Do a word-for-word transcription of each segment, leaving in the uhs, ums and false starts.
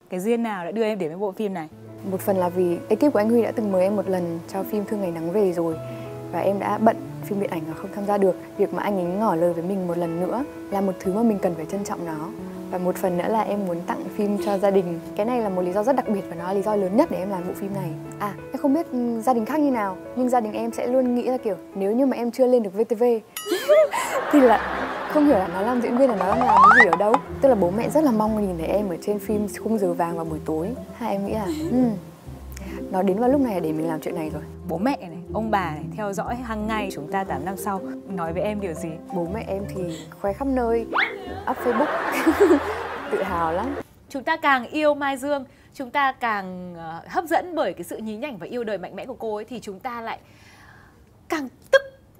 Cái duyên nào đã đưa em đến với bộ phim này? Một phần là vì ekip của anh Huy đã từng mời em một lần cho phim Thương Ngày Nắng Về rồi, và em đã bận phim điện ảnh và không tham gia được. Việc mà anh ấy ngỏ lời với mình một lần nữa là một thứ mà mình cần phải trân trọng nó. Và một phần nữa là em muốn tặng phim cho gia đình. Cái này là một lý do rất đặc biệt và nó là lý do lớn nhất để em làm bộ phim này. À, em không biết gia đình khác như nào, nhưng gia đình em sẽ luôn nghĩ là kiểu nếu như mà em chưa lên được vê tê vê thì là không hiểu là nó làm diễn viên là nó đang làm cái gì ở đâu. Tức là bố mẹ rất là mong nhìn thấy em ở trên phim Khung Giờ Vàng vào buổi tối. Hai em nghĩ là um, nó đến vào lúc này để mình làm chuyện này rồi. Bố mẹ này, ông bà này theo dõi hàng ngày chúng ta tám năm sau nói với em điều gì? Bố mẹ em thì khoe khắp nơi, up Facebook, tự hào lắm. Chúng ta càng yêu Mai Dương, chúng ta càng uh, hấp dẫn bởi cái sự nhí nhảnh và yêu đời mạnh mẽ của cô ấy, thì chúng ta lại càng tức,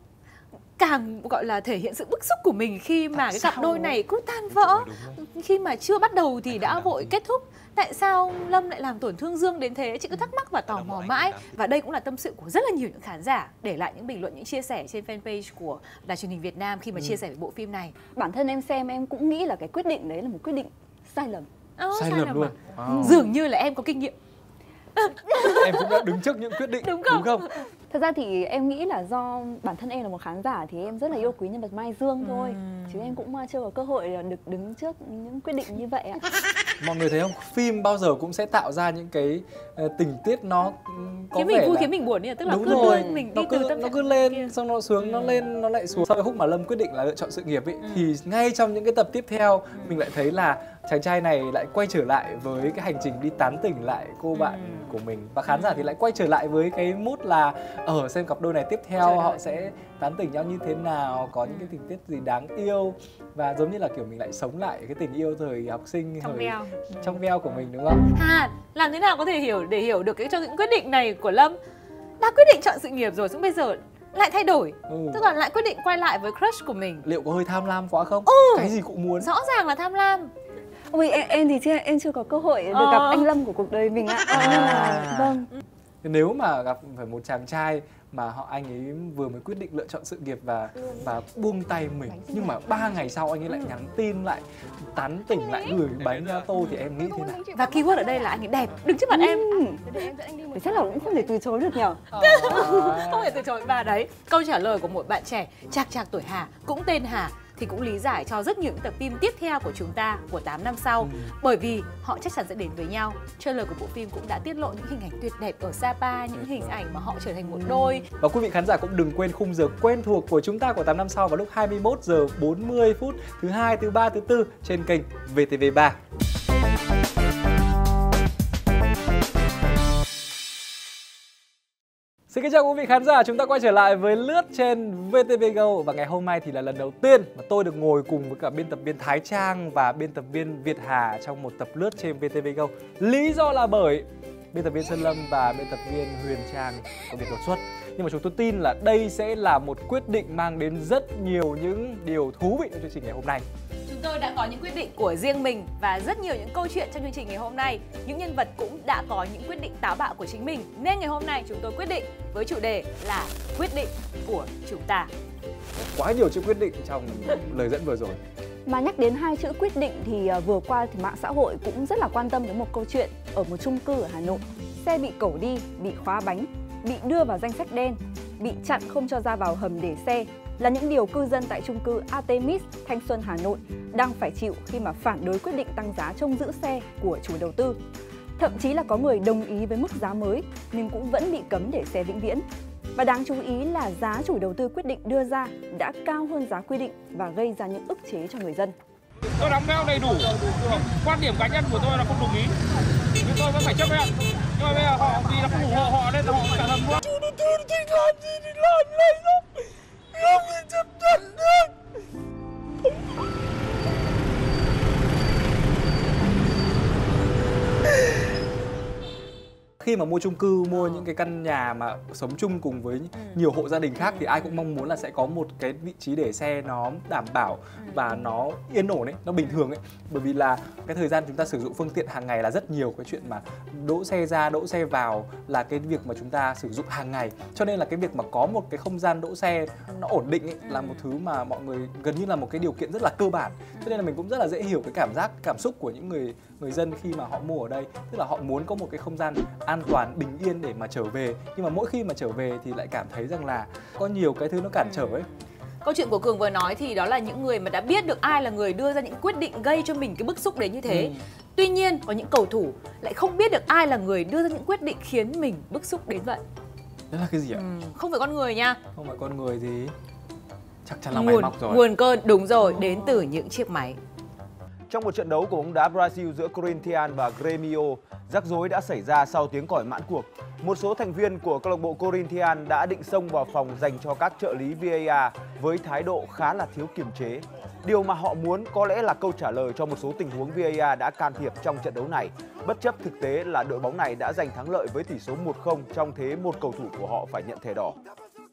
càng gọi là thể hiện sự bức xúc của mình khi mà Tại cái cặp đôi này cứ tan vỡ. Khi mà chưa bắt đầu thì đã vội kết thúc. Tại sao Lâm lại làm tổn thương Dương đến thế? Chị cứ thắc mắc và tò mò mãi. Và đây cũng là tâm sự của rất là nhiều những khán giả để lại những bình luận, những chia sẻ trên fanpage của Đài Truyền hình Việt Nam khi mà ừ. chia sẻ về bộ phim này. Bản thân em xem em cũng nghĩ là cái quyết định đấy là một quyết định sai lầm. Oh, sai, sai lầm luôn. Wow. Dường như là em có kinh nghiệm. Em cũng đã đứng trước những quyết định, đúng không? Đúng không? Thật ra thì em nghĩ là do bản thân em là một khán giả thì em rất là yêu quý nhân vật Mai Dương thôi. Ừ. Chứ em cũng chưa có cơ hội được đứng trước những quyết định như vậy ạ. Mọi người thấy không? Phim bao giờ cũng sẽ tạo ra những cái uh, tình tiết nó có khiến vẻ mình vui, là... khiến mình buồn, tức là đúng cứ rồi. đưa mình nó đi cứ, từ tâm nó cứ lên, kia. xong nó xuống, ừ. nó lên, nó lại xuống. Sau cái khúc mà Lâm quyết định là lựa chọn sự nghiệp ấy, ừ. thì ngay trong những cái tập tiếp theo ừ. mình lại thấy là chàng trai này lại quay trở lại với cái hành trình đi tán tỉnh lại cô bạn ừ. của mình. Và khán giả thì lại quay trở lại với cái mood là ở xem cặp đôi này tiếp theo Trời họ ơi. sẽ tán tỉnh nhau như thế nào, có những cái tình tiết gì đáng yêu. Và giống như là kiểu mình lại sống lại cái tình yêu thời học sinh trong thời veo trong veo của mình, đúng không? À, làm thế nào có thể hiểu để hiểu được cái cho những quyết định này của Lâm? Đã quyết định chọn sự nghiệp rồi, xong bây giờ lại thay đổi, ừ. tức là lại quyết định quay lại với crush của mình. Liệu có hơi tham lam quá không? Ừ. Cái gì cũng muốn. Rõ ràng là tham lam. Ôi em, em thì chưa em chưa có cơ hội được ờ. gặp anh Lâm của cuộc đời mình ạ. À. Nên là vâng. Nếu mà gặp phải một chàng trai mà họ anh ấy vừa mới quyết định lựa chọn sự nghiệp và và buông tay mình, nhưng mà ba ngày sau anh ấy lại nhắn tin lại tán tỉnh lại gửi bánh gato thì em nghĩ thế nào? Và keyword ở đây là anh ấy đẹp đứng trước mặt em. Thì chắc là cũng không thể từ chối được nhở. Không thể từ chối. Và đấy, câu trả lời của một bạn trẻ chạc chạc tuổi Hà, cũng tên Hà, thì cũng lý giải cho rất nhiều những tập phim tiếp theo của chúng ta của tám năm sau. ừ. Bởi vì họ chắc chắn sẽ đến với nhau. Trailer của bộ phim cũng đã tiết lộ những hình ảnh tuyệt đẹp ở Sapa, những hình ảnh mà họ trở thành một đôi. Và quý vị khán giả cũng đừng quên khung giờ quen thuộc của chúng ta của tám năm sau vào lúc hai mươi mốt giờ bốn mươi phút thứ hai, thứ ba, thứ tư trên kênh vê tê vê ba. Xin kính chào quý vị khán giả, chúng ta quay trở lại với Lướt trên vê tê vê Go. Và ngày hôm nay thì là lần đầu tiên mà tôi được ngồi cùng với cả biên tập viên Thái Trang và biên tập viên Việt Hà trong một tập Lướt trên vê tê vê Go. Lý do là bởi biên tập viên Sơn Lâm và biên tập viên Huyền Trang có việc đột xuất. Nhưng mà chúng tôi tin là đây sẽ là một quyết định mang đến rất nhiều những điều thú vị trong chương trình ngày hôm nay. Chúng tôi đã có những quyết định của riêng mình và rất nhiều những câu chuyện trong chương trình ngày hôm nay. Những nhân vật cũng đã có những quyết định táo bạo của chính mình. Nên ngày hôm nay chúng tôi quyết định với chủ đề là quyết định của chúng ta. Quá nhiều chữ quyết định trong lời dẫn vừa rồi. Mà nhắc đến hai chữ quyết định thì vừa qua thì mạng xã hội cũng rất là quan tâm đến một câu chuyện ở một chung cư ở Hà Nội. Xe bị cẩu đi, bị khóa bánh, bị đưa vào danh sách đen, bị chặn không cho ra vào hầm để xe là những điều cư dân tại chung cư Artemis, Thanh Xuân, Hà Nội đang phải chịu khi mà phản đối quyết định tăng giá trông giữ xe của chủ đầu tư. Thậm chí là có người đồng ý với mức giá mới nhưng cũng vẫn bị cấm để xe vĩnh viễn. Và đáng chú ý là giá chủ đầu tư quyết định đưa ra đã cao hơn giá quy định và gây ra những ức chế cho người dân. Tôi đóng theo đầy đủ, nhưng quan điểm cá nhân của tôi là không đồng ý. Nhưng tôi vẫn phải chấp nhận. Nhưng mà bây giờ họ vì là không ủng hộ họ nên là họ trả thầm luôn. Chủ đầu tư thì làm gì thì làm này đâu. Không thể chấp nhận được. Khi khi mà mua chung cư, mua những cái căn nhà mà sống chung cùng với nhiều hộ gia đình khác thì ai cũng mong muốn là sẽ có một cái vị trí để xe nó đảm bảo và nó yên ổn ấy, nó bình thường ấy. Bởi vì là cái thời gian chúng ta sử dụng phương tiện hàng ngày là rất nhiều, cái chuyện mà đỗ xe ra, đỗ xe vào là cái việc mà chúng ta sử dụng hàng ngày. Cho nên là cái việc mà có một cái không gian đỗ xe nó ổn định ấy, là một thứ mà mọi người gần như là một cái điều kiện rất là cơ bản. Cho nên là mình cũng rất là dễ hiểu cái cảm giác, cảm xúc của những người người dân khi mà họ mua ở đây. Tức là họ muốn có một cái không gian an toàn, bình yên để mà trở về. Nhưng mà mỗi khi mà trở về thì lại cảm thấy rằng là có nhiều cái thứ nó cản trở ấy. Câu chuyện của Cường vừa nói thì đó là những người mà đã biết được ai là người đưa ra những quyết định gây cho mình cái bức xúc đấy như thế. Ừ. Tuy nhiên có những cầu thủ lại không biết được ai là người đưa ra những quyết định khiến mình bức xúc đến vậy. Đó là cái gì ạ? Ừ. Không phải con người nha. Không phải con người thì chắc chắn là nguồn, máy móc rồi. Nguồn cơn, đúng rồi, đến từ những chiếc máy. Trong một trận đấu của bóng đá Brazil giữa Corinthians và Grêmio, rắc rối đã xảy ra sau tiếng còi mãn cuộc. Một số thành viên của câu lạc bộ Corinthians đã định xông vào phòng dành cho các trợ lý vê a rờ với thái độ khá là thiếu kiềm chế. Điều mà họ muốn có lẽ là câu trả lời cho một số tình huống vê a rờ đã can thiệp trong trận đấu này. Bất chấp thực tế là đội bóng này đã giành thắng lợi với tỷ số một không trong thế một cầu thủ của họ phải nhận thẻ đỏ.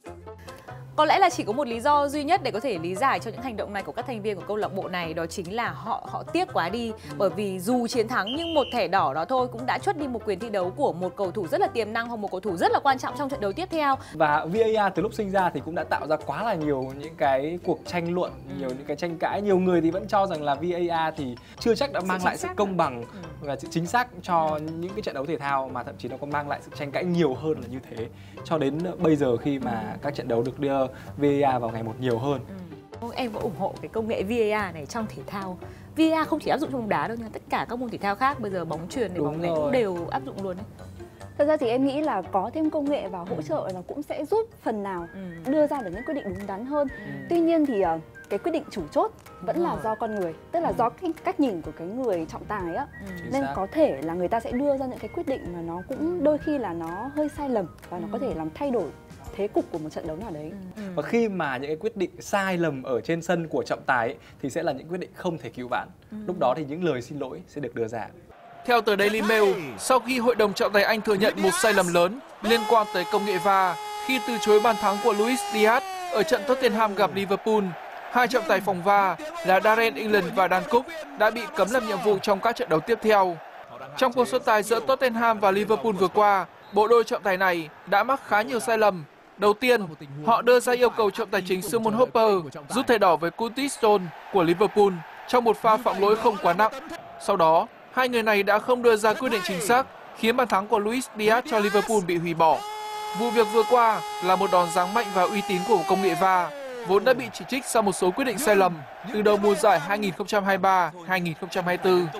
Có lẽ là chỉ có một lý do duy nhất để có thể lý giải cho những hành động này của các thành viên của câu lạc bộ này, đó chính là họ họ tiếc quá đi. Bởi vì dù chiến thắng nhưng một thẻ đỏ đó thôi cũng đã truất đi một quyền thi đấu của một cầu thủ rất là tiềm năng hoặc một cầu thủ rất là quan trọng trong trận đấu tiếp theo. Và vê a rờ từ lúc sinh ra thì cũng đã tạo ra quá là nhiều những cái cuộc tranh luận, nhiều những cái tranh cãi. Nhiều người thì vẫn cho rằng là vê a rờ thì chưa chắc đã mang lại sự công bằng và sự chính xác cho những cái trận đấu thể thao, mà thậm chí nó còn mang lại sự tranh cãi nhiều hơn là như thế. Cho đến bây giờ khi mà các trận đấu được đưa vê a rờ vào ngày một nhiều hơn. Ừ. Em có ủng hộ cái công nghệ vê a rờ này trong thể thao. vê a rờ không chỉ áp dụng trong bóng đá đâu nha, tất cả các môn thể thao khác bây giờ bóng chuyền này, bóng này cũng đều áp dụng luôn đấy. Thật ra thì em nghĩ là có thêm công nghệ vào hỗ trợ nó cũng sẽ giúp phần nào ừ. đưa ra được những quyết định đúng đắn hơn. Ừ. Tuy nhiên thì cái quyết định chủ chốt vẫn ừ. là do con người, tức là ừ. do cái cách nhìn của cái người trọng tài á. Ừ. Nên có thể là người ta sẽ đưa ra những cái quyết định mà nó cũng đôi khi là nó hơi sai lầm và nó ừ. có thể làm thay đổi thế cục của một trận đấu nào đấy. Ừ. Và khi mà những cái quyết định sai lầm ở trên sân của trọng tài ấy, thì sẽ là những quyết định không thể cứu vãn. Ừ. Lúc đó thì những lời xin lỗi sẽ được đưa ra. Theo tờ Daily Mail, sau khi hội đồng trọng tài Anh thừa nhận một sai lầm lớn liên quan tới công nghệ vê a rờ khi từ chối bàn thắng của Luis Diaz ở trận Tottenham gặp Liverpool, hai trọng tài phòng vê a rờ là Darren England và Dan Cook đã bị cấm làm nhiệm vụ trong các trận đấu tiếp theo. Trong cuộc so tài giữa Tottenham và Liverpool vừa qua, bộ đôi trọng tài này đã mắc khá nhiều sai lầm. Đầu tiên, họ đưa ra yêu cầu trọng tài chính Simon Hopper rút thẻ đỏ với Curtis Stone của Liverpool trong một pha phạm lỗi không quá nặng. Sau đó, hai người này đã không đưa ra quyết định chính xác, khiến bàn thắng của Luis Diaz cho Liverpool bị hủy bỏ. Vụ việc vừa qua là một đòn giáng mạnh vào uy tín của công nghệ vê a rờ, vốn đã bị chỉ trích sau một số quyết định sai lầm từ đầu mùa giải hai nghìn không trăm hai mươi ba hai nghìn không trăm hai mươi tư.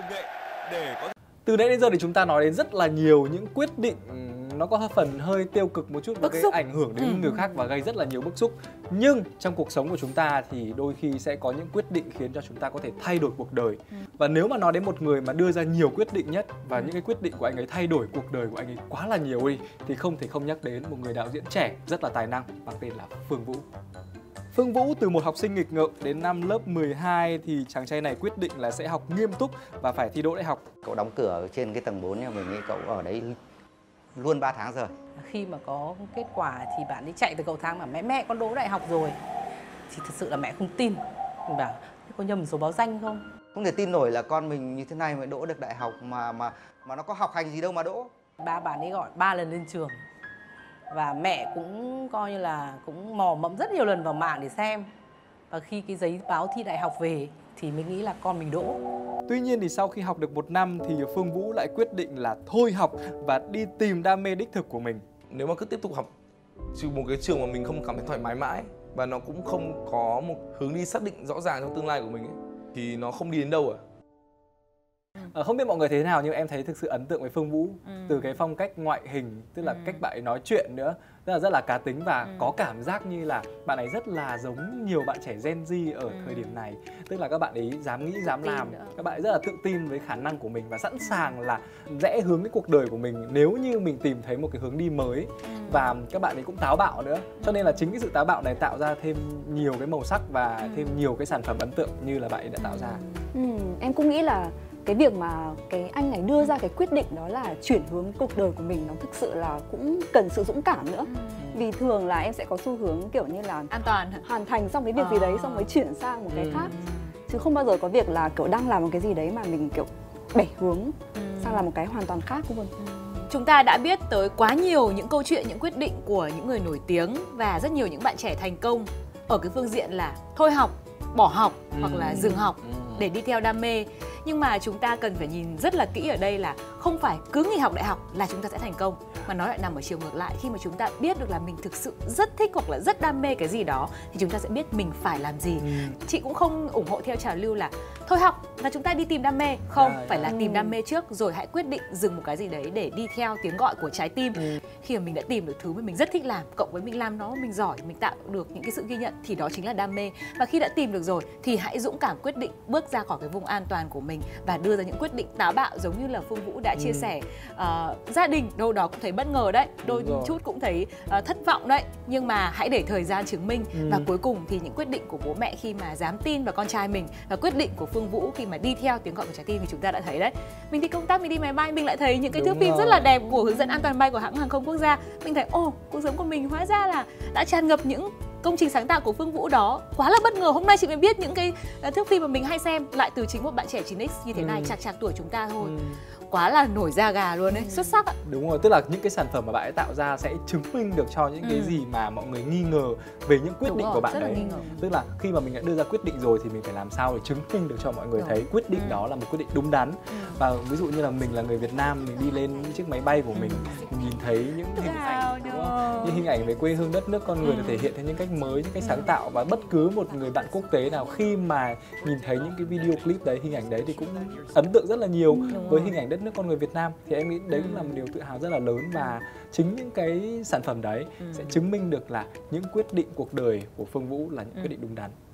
Từ nãy đến giờ thì chúng ta nói đến rất là nhiều những quyết định nó có phần hơi tiêu cực một chút và gây ảnh hưởng đến ừ. người khác và gây rất là nhiều bức xúc. Nhưng trong cuộc sống của chúng ta thì đôi khi sẽ có những quyết định khiến cho chúng ta có thể thay đổi cuộc đời. Ừ. Và nếu mà nói đến một người mà đưa ra nhiều quyết định nhất và ừ. những cái quyết định của anh ấy thay đổi cuộc đời của anh ấy quá là nhiều đi, thì không thể không nhắc đến một người đạo diễn trẻ rất là tài năng mang tên là Phương Vũ. Phương Vũ từ một học sinh nghịch ngợm đến năm lớp mười hai thì chàng trai này quyết định là sẽ học nghiêm túc và phải thi đỗ đại học. Cậu đóng cửa ở trên cái tầng bốn nhà mình ấy, cậu ở đấy luôn ba tháng rồi. Khi mà có kết quả thì bạn ấy chạy từ cầu thang mà mẹ mẹ con đỗ đại học rồi. Thì thật sự là mẹ không tin. Mình bảo có nhầm số báo danh không? Không thể tin nổi là con mình như thế này mới đỗ được đại học mà mà mà nó có học hành gì đâu mà đỗ. Ba bạn ấy gọi ba lần lên trường. Và mẹ cũng coi như là cũng mò mẫm rất nhiều lần vào mạng để xem. Và khi cái giấy báo thi đại học về thì mình nghĩ là con mình đỗ. Tuy nhiên thì sau khi học được một năm thì Phương Vũ lại quyết định là thôi học và đi tìm đam mê đích thực của mình. Nếu mà cứ tiếp tục học trừ một cái trường mà mình không cảm thấy thoải mái mãi và nó cũng không có một hướng đi xác định rõ ràng trong tương lai của mình ấy, thì nó không đi đến đâu à. À, không biết mọi người thế nào nhưng em thấy thực sự ấn tượng với Phương Vũ. Ừ. Từ cái phong cách ngoại hình, tức là ừ. cách bạn ấy nói chuyện nữa, rất là rất là cá tính và ừ. có cảm giác như là bạn ấy rất là giống nhiều bạn trẻ Gen Z ở ừ. thời điểm này. Tức là các bạn ấy dám nghĩ, dám làm, nữa. Các bạn ấy rất là tự tin với khả năng của mình và sẵn sàng là rẽ hướng cái cuộc đời của mình nếu như mình tìm thấy một cái hướng đi mới. Ừ. Và các bạn ấy cũng táo bạo nữa. Cho nên là chính cái sự táo bạo này tạo ra thêm nhiều cái màu sắc và ừ. thêm nhiều cái sản phẩm ấn tượng như là bạn ấy đã tạo ra. Ừ, em cũng nghĩ là cái việc mà cái anh này đưa ra cái quyết định đó là chuyển hướng cuộc đời của mình nó thực sự là cũng cần sự dũng cảm nữa. Vì thường là em sẽ có xu hướng kiểu như là an toàn, hoàn thành xong cái việc gì đấy xong mới chuyển sang một cái Ừ. khác, chứ không bao giờ có việc là kiểu đang làm một cái gì đấy mà mình kiểu bẻ hướng sang làm một cái hoàn toàn khác luôn. Chúng ta đã biết tới quá nhiều những câu chuyện, những quyết định của những người nổi tiếng và rất nhiều những bạn trẻ thành công ở cái phương diện là thôi học, bỏ học Ừ. hoặc là dừng học Ừ. để đi theo đam mê. Nhưng mà chúng ta cần phải nhìn rất là kỹ ở đây là không phải cứ nghỉ học đại học là chúng ta sẽ thành công, mà nó lại nằm ở chiều ngược lại. Khi mà chúng ta biết được là mình thực sự rất thích hoặc là rất đam mê cái gì đó thì chúng ta sẽ biết mình phải làm gì. Ừ. Chị cũng không ủng hộ theo trào lưu là thôi học và chúng ta đi tìm đam mê. Không, Dạ, phải dạ. là tìm đam mê trước rồi hãy quyết định dừng một cái gì đấy để đi theo tiếng gọi của trái tim. Ừ. Khi mà mình đã tìm được thứ mà mình rất thích làm, cộng với mình làm nó mình giỏi, mình tạo được những cái sự ghi nhận thì đó chính là đam mê. Và khi đã tìm được rồi thì hãy dũng cảm quyết định bước ra khỏi cái vùng an toàn của mình và đưa ra những quyết định táo bạo, giống như là Phương Vũ đã chia Ừ. sẻ. Uh, gia đình đâu đó cũng thấy bất ngờ đấy, đôi Đúng rồi. chút cũng thấy uh, thất vọng đấy, nhưng mà hãy để thời gian chứng minh. Ừ. Và cuối cùng thì những quyết định của bố mẹ khi mà dám tin vào con trai mình và quyết định của Phương Vũ khi mà đi theo tiếng gọi của trái tim thì chúng ta đã thấy đấy. Mình đi công tác, mình đi máy bay, mình lại thấy những cái Đúng thước phim rồi. rất là đẹp của hướng dẫn an toàn bay của hãng hàng không quốc gia. Mình thấy ồ, cuộc sống của mình hóa ra là đã tràn ngập những công trình sáng tạo của Phương Vũ đó. Quá là bất ngờ, hôm nay chị mới biết những cái uh, thước phim mà mình hay xem lại từ chính một bạn trẻ chín x như thế này, Ừ. chạc chạc tuổi chúng ta thôi. Ừ. Quá là nổi da gà luôn đấy, xuất sắc ạ. Đúng rồi, tức là những cái sản phẩm mà bạn ấy tạo ra sẽ chứng minh được cho những cái Ừ. gì mà mọi người nghi ngờ về những quyết Đúng định rồi, của bạn rất là đấy. nghi ngờ. Tức là khi mà mình đã đưa ra quyết định rồi thì mình phải làm sao để chứng minh được cho mọi người Đúng. thấy quyết định Ừ. đó là một quyết định đúng đắn. Ừ. Và ví dụ như là mình là người Việt Nam, mình đi lên những chiếc máy bay của mình, mình nhìn thấy những Tự hình hào ảnh, đúng đó. không? Những hình ảnh về quê hương đất nước con người Ừ. được thể hiện theo những cách mới, những cách sáng tạo, và bất cứ một người bạn quốc tế nào khi mà nhìn thấy những cái video clip đấy, hình ảnh đấy thì cũng ấn tượng rất là nhiều Đúng với rồi. hình ảnh đất nước con người Việt Nam. Thì em nghĩ đấy cũng là một điều tự hào rất là lớn, và chính những cái sản phẩm đấy Ừ. sẽ chứng minh được là những quyết định cuộc đời của Phương Vũ là những Ừ. quyết định đúng đắn.